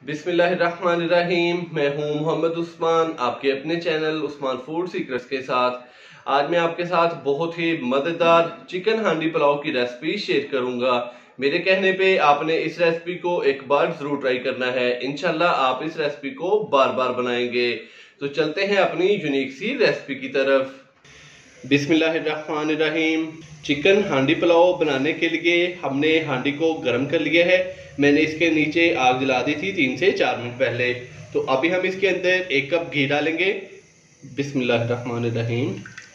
बिस्मिल्लाहिर्रहमानिर्रहीम। मैं हूं मोहम्मद उस्मान, आपके अपने चैनल उस्मान फूड सीक्रेट्स के साथ। आज मैं आपके साथ बहुत ही मजेदार चिकन हांडी पुलाव की रेसिपी शेयर करूंगा। मेरे कहने पे आपने इस रेसिपी को एक बार जरूर ट्राई करना है। इंशाल्लाह आप इस रेसिपी को बार बार बनाएंगे। तो चलते हैं अपनी यूनिक सी रेसिपी की तरफ। बिस्मिल्लाहिर्रहमानिर्रहीम। चिकन हांडी पुलाव बनाने के लिए हमने हांडी को गर्म कर लिया है। मैंने इसके नीचे आग जला दी थी 3 से 4 मिनट पहले। तो अभी हम इसके अंदर 1 कप घी डालेंगे। बिस्मिल्लाहिर्रहमानिर्रहीम।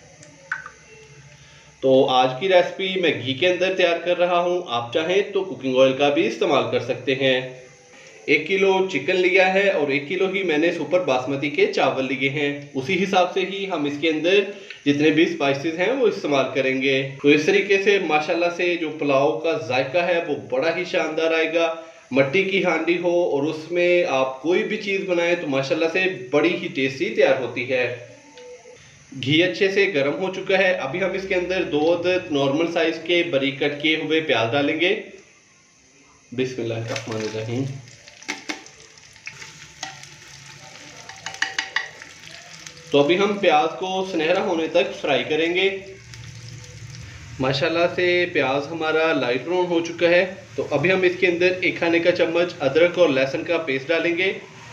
तो आज की रेसिपी मैं घी के अंदर तैयार कर रहा हूं। आप चाहें तो कुकिंग ऑयल का भी इस्तेमाल कर सकते हैं। 1 किलो चिकन लिया है और 1 किलो ही मैंने सुपर बासमती के चावल लिए हैं। उसी हिसाब से ही हम इसके अंदर जितने भी स्पाइसेस हैं वो इस्तेमाल करेंगे। तो इस तरीके से माशाल्लाह से जो पुलाव का जायका है वो बड़ा ही शानदार आएगा। मट्टी की हांडी हो और उसमें आप कोई भी चीज़ बनाएं तो माशाल्लाह से बड़ी ही टेस्टी तैयार होती है। घी अच्छे से गर्म हो चुका है। अभी हम इसके अंदर 2 अदद नॉर्मल साइज के बारीक कट किए हुए प्याज डालेंगे। बिस्मिल्लाहिर्रहमानिर्रहीम। तो अभी हम प्याज को सुनहरा होने तक फ्राई करेंगे। माशाल्लाह से प्याज हमारा लाइट ब्राउन हो चुका है। तो अभी हम इसके अंदर 1 खाने का चम्मच अदरक और लहसुन का पेस्ट डालेंगे।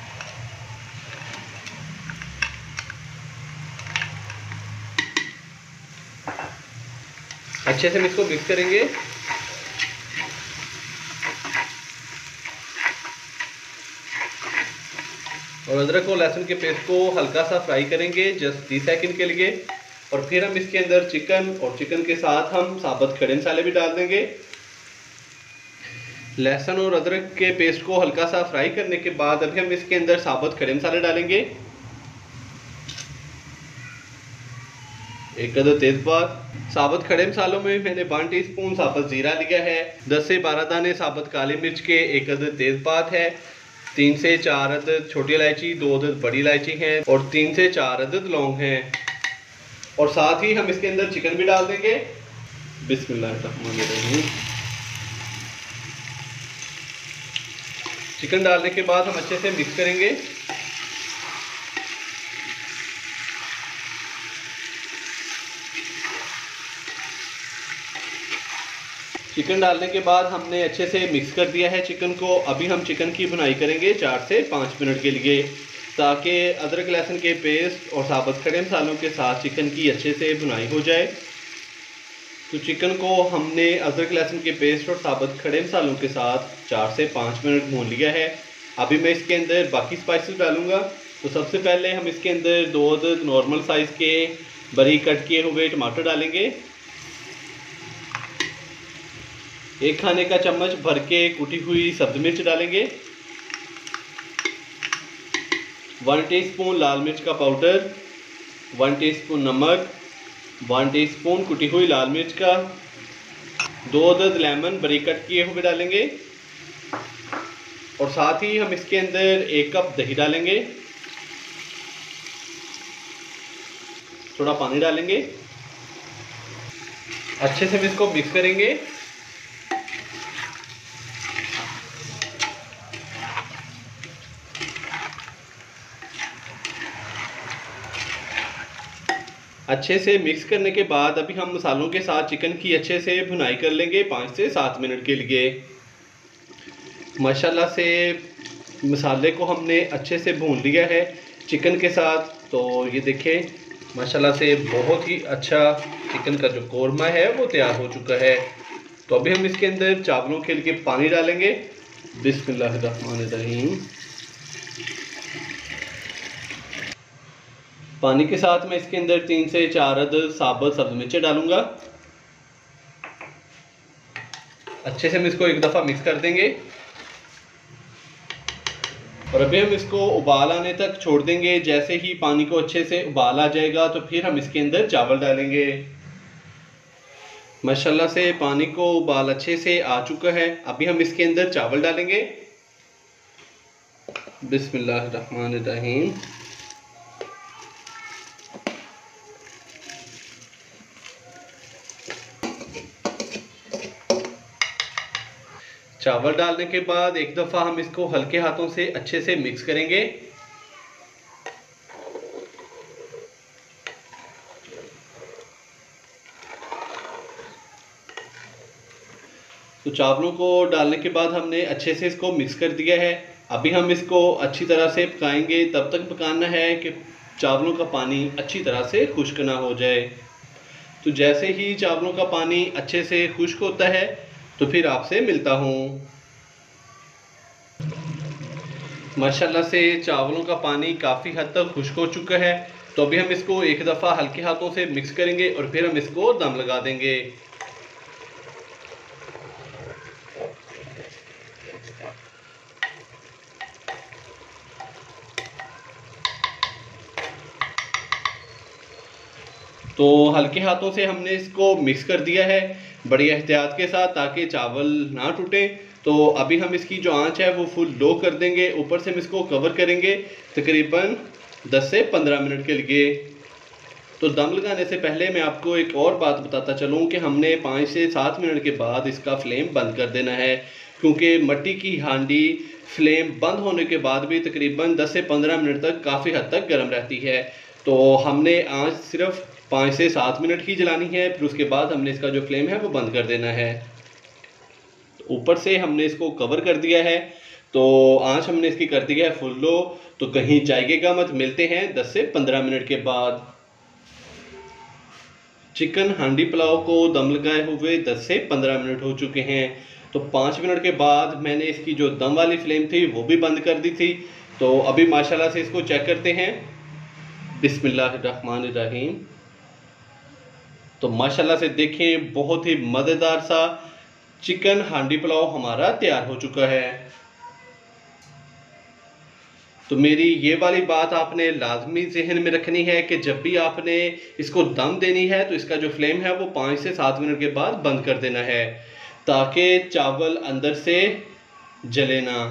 अच्छे से हम इसको मिक्स करेंगे। और अदरक और लहसुन के पेस्ट को हल्का सा फ्राई करेंगे जस्ट 30 सेकंड के लिए। और फिर हम इसके अंदर चिकन के साथ हम साबुत खड़े मसाले भी डाल देंगे। लहसुन और अदरक के पेस्ट को हल्का सा फ्राई करने के बाद अभी हम इसके अंदर साबुत खड़े मसाले डालेंगे। 1 अदद तेजपात। साबुत खड़े मसालों में मैंने 1 टीस्पून साबुत जीरा लिया है। 10 से 12 दाने साबुत काली मिर्च के, 1 अदद तेजपात है, 3 से 4 अदद छोटी इलायची, 2 अदद बड़ी इलायची हैं और 3 से 4 अदद लौंग हैं। और साथ ही हम इसके अंदर चिकन भी डाल देंगे। बिस्मिल्लाहिर्रहमानिर्रहीम। चिकन डालने के बाद हम अच्छे से मिक्स करेंगे। चिकन डालने के बाद हमने अच्छे से मिक्स कर दिया है चिकन को। अभी हम चिकन की भुनाई करेंगे 4 से 5 मिनट के लिए, ताकि अदरक लहसुन के पेस्ट और साबुत खड़े मसालों के साथ चिकन की अच्छे से भुनाई हो जाए। तो चिकन को हमने अदरक लहसुन के पेस्ट और साबुत खड़े मसालों के साथ 4 से 5 मिनट भून लिया है। अभी मैं इसके अंदर बाकी स्पाइसेस डालूंगा। तो सबसे पहले हम इसके अंदर 2 अदद नॉर्मल साइज़ के बारीक कट किए हुए टमाटर डालेंगे। 1 खाने का चम्मच भर के कुटी हुई सब्ज़ मिर्च डालेंगे। 1 टीस्पून लाल मिर्च का पाउडर, 1 टीस्पून नमक, 1 टीस्पून कुटी हुई लाल मिर्च का, 2 अदद लेमन बारीक कट किए हुए डालेंगे। और साथ ही हम इसके अंदर 1 कप दही डालेंगे। थोड़ा पानी डालेंगे। अच्छे से हम इसको मिक्स करेंगे। अच्छे से मिक्स करने के बाद अभी हम मसालों के साथ चिकन की अच्छे से भुनाई कर लेंगे 5 से 7 मिनट के लिए। माशाल्लाह से मसाले को हमने अच्छे से भून लिया है चिकन के साथ। तो ये देखें माशाल्लाह से बहुत ही अच्छा चिकन का जो कोरमा है वो तैयार हो चुका है। तो अभी हम इसके अंदर चावलों के लिए पानी डालेंगे। बिस्मिल्लाहिर्रहमानिर्रहीम। पानी के साथ मैं इसके अंदर 3 से 4 अदद साबुत सब्ज़ मिर्चें डालूंगा। अच्छे से हम इसको एक दफ़ा मिक्स कर देंगे। और अभी हम इसको उबाल आने तक छोड़ देंगे। जैसे ही पानी को अच्छे से उबाल आ जाएगा तो फिर हम इसके अंदर चावल डालेंगे। माशाल्लाह से पानी को उबाल अच्छे से आ चुका है। अभी हम इसके अंदर चावल डालेंगे। बिस्मिल्लाहिर्रहमानिर्रहीम। चावल डालने के बाद एक दफ़ा हम इसको हल्के हाथों से अच्छे से मिक्स करेंगे। तो चावलों को डालने के बाद हमने अच्छे से इसको मिक्स कर दिया है। अभी हम इसको अच्छी तरह से पकाएंगे। तब तक पकाना है कि चावलों का पानी अच्छी तरह से खुश्क ना हो जाए। तो जैसे ही चावलों का पानी अच्छे से खुश्क होता है तो फिर आपसे मिलता हूँ। माशाल्लाह से चावलों का पानी काफ़ी हद तक खुश्क हो चुका है। तो अभी हम इसको एक दफ़ा हल्के हाथों से मिक्स करेंगे और फिर हम इसको दम लगा देंगे। तो हल्के हाथों से हमने इसको मिक्स कर दिया है बड़ी एहतियात के साथ, ताकि चावल ना टूटे। तो अभी हम इसकी जो आंच है वो फुल लो कर देंगे। ऊपर से हम इसको कवर करेंगे तकरीबन 10 से 15 मिनट के लिए। तो दम लगाने से पहले मैं आपको एक और बात बताता चलूँ कि हमने 5 से 7 मिनट के बाद इसका फ्लेम बंद कर देना है, क्योंकि मिट्टी की हांडी फ्लेम बंद होने के बाद भी तकरीबन 10 से 15 मिनट तक काफ़ी हद तक गर्म रहती है। तो हमने आंच सिर्फ 5 से 7 मिनट ही जलानी है, फिर उसके बाद हमने इसका जो फ्लेम है वो बंद कर देना है। ऊपर से हमने इसको कवर कर दिया है। तो आंच हमने इसकी कर दी है फुल लो। तो कहीं जाइएगा मत, मिलते हैं 10 से 15 मिनट के बाद। चिकन हांडी पुलाव को दम लगाए हुए 10 से 15 मिनट हो चुके हैं। तो 5 मिनट के बाद मैंने इसकी जो दम वाली फ्लेम थी वो भी बंद कर दी थी। तो अभी माशाल्लाह से इसको चेक करते हैं। बिस्मिल्लाहिर्रहमानिर्रहीम। तो माशाल्लाह से देखें, बहुत ही मज़ेदार सा चिकन हांडी पुलाव हमारा तैयार हो चुका है। तो मेरी ये वाली बात आपने लाजमी जहन में रखनी है कि जब भी आपने इसको दम देनी है तो इसका जो फ्लेम है वो 5 से 7 मिनट के बाद बंद कर देना है, ताकि चावल अंदर से जले ना।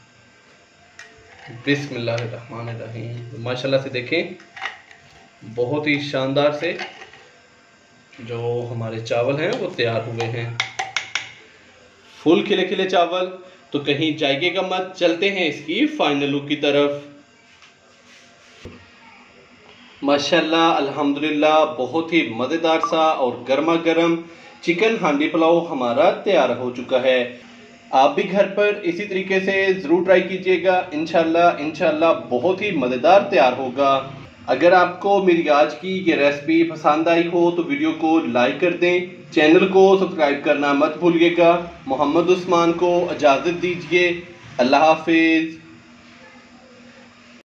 बिस्मिल्लाहिर्रहमानिर्रहीम। माशाल्लाह से देखें, बहुत ही शानदार से जो हमारे चावल हैं वो तैयार हुए हैं, फुल खिले खिले चावल। तो कहीं जाइएगा मत, चलते हैं इसकी फाइनल लुक की तरफ। माशाल्लाह अल्हम्दुलिल्लाह, बहुत ही मज़ेदार सा और गर्मा गर्म चिकन हांडी पुलाव हमारा तैयार हो चुका है। आप भी घर पर इसी तरीके से ज़रूर ट्राई कीजिएगा। इंशाल्लाह बहुत ही मज़ेदार तैयार होगा। अगर आपको मेरी आज की ये रेसिपी पसंद आई हो तो वीडियो को लाइक कर दें, चैनल को सब्सक्राइब करना मत भूलिएगा। मोहम्मद उस्मान को इजाज़त दीजिए। अल्लाह हाफिज़।